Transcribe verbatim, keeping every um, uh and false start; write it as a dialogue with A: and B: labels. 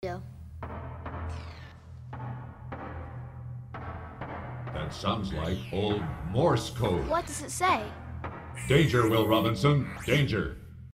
A: Yeah.
B: That sounds like old Morse code.
A: What does it say?
B: Danger, Will Robinson. Danger.